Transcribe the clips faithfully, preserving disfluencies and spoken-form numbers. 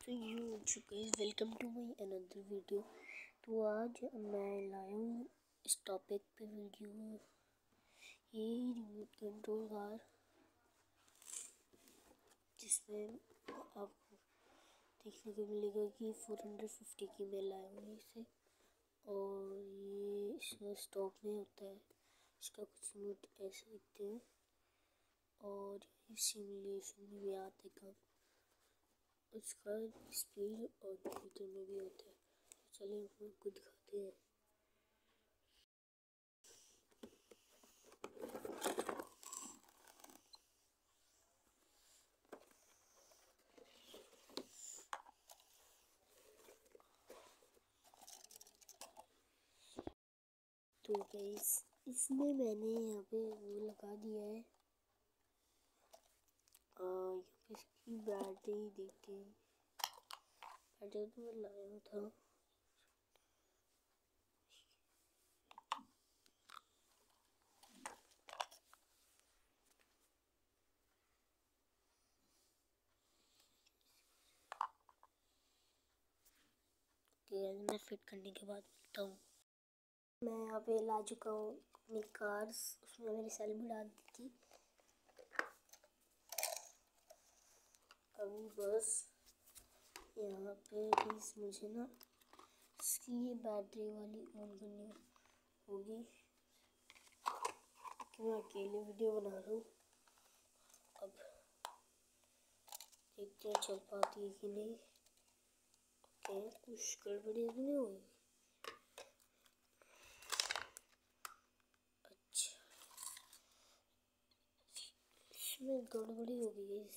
तो you guys welcome to my another video. तो आज मैं लाया हूँ इस टॉपिक पे वीडियो। ये रिमोट कंट्रोल कार जिसमें आपको देखने को मिलेगा कि फोर हंड्रेड फिफ्टी की मैं लाया हूँ इसे, और ये इसमें स्टॉक में होता है। इसका कुछ नोट ऐसे दिखते हैं और सिमुलेशन में भी आते काम, उसका स्पीड और कंप्यूटर में भी होता है। चलिए हम आपको दिखाते हैं। तो गाइस इसमें मैंने यहाँ पे वो लगा दिया है, और यहाँ पे इसकी बैटरी देखते हैं। बैटरी तो मैं लाया था, मैं फिट करने के बाद मिलता हूँ। मैं यहाँ पे ला चुका हूँ अपनी कार्स, उसमें मेरी सेल भी डाल दी थी। अभी बस यहाँ पे प्लीज मुझे ना इसकी बैटरी वाली ऑन करनी होगी, कि मैं अकेले वीडियो बना रहा हूँ। अब देखते हैं चल पाती है कि नहीं। ओके, कुछ गड़बड़ी तो नहीं हुई। अच्छा, इसमें गड़बड़ी हो गई है।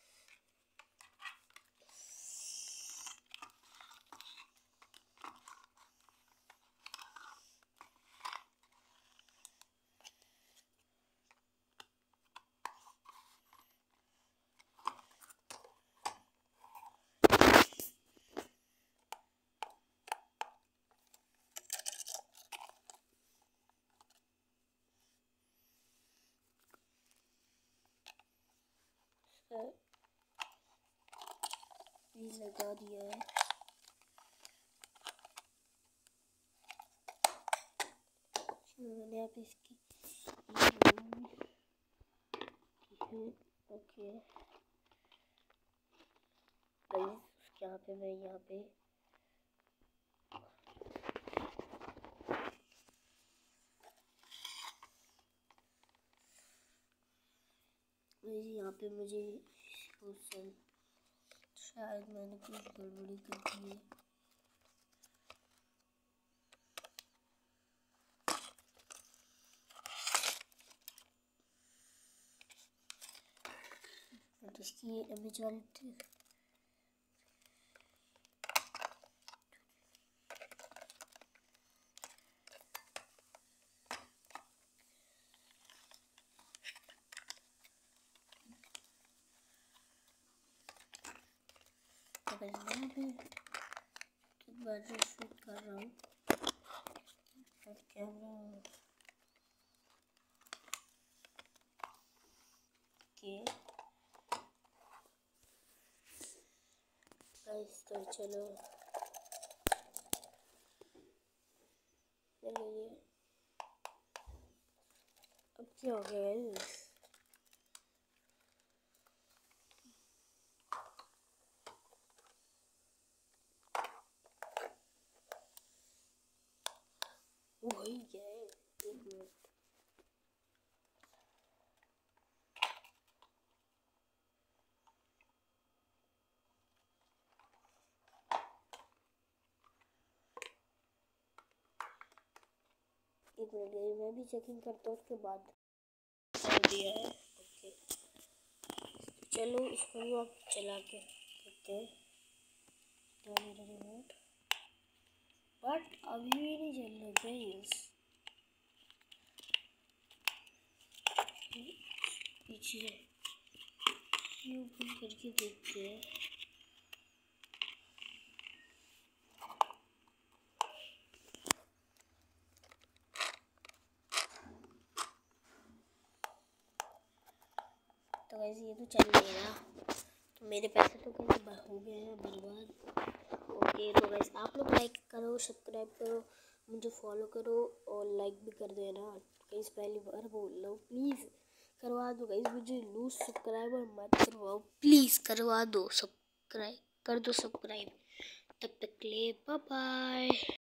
ये लगा दिया है। मैंने आप इसकी ओके यहाँ पे मैं यहाँ पे यहाँ पे मुझे शायद मैंने कुछ गड़बड़ी कर दी है। और इसकी इमेज वाली यहाँ पे बैटरी शूट कर रहा हूँ और कैमरा के गाइस। तो चलो चलिए, अब क्या हो गया गाइस? वही क्या है, एक मिनट। एक मिनट मैं भी चेकिंग करता हूँ, उसके बाद कर दिया है। ओके चलो इसको भी आप चला के देखते हैं। रिमोट बट अभी भी नहीं चल रहा गाइस। पीछे ओपन करके देखते हैं। तो वैसे ये तो चल नहीं रहा, मेरे पैसे तो कैसे हो गए हैं बर्बाद। ओके तो गाइस आप लोग लाइक करो, सब्सक्राइब करो, मुझे फॉलो करो और लाइक भी कर देना। गाइस पहली बार बोल रहा हूँ, प्लीज़ करवा दो गाइस, मुझे लूज सब्सक्राइबर मत करवाओ, प्लीज़ करवा दो सब्सक्राइब कर दो सब्सक्राइब। तब तक के लिए बाय बाय।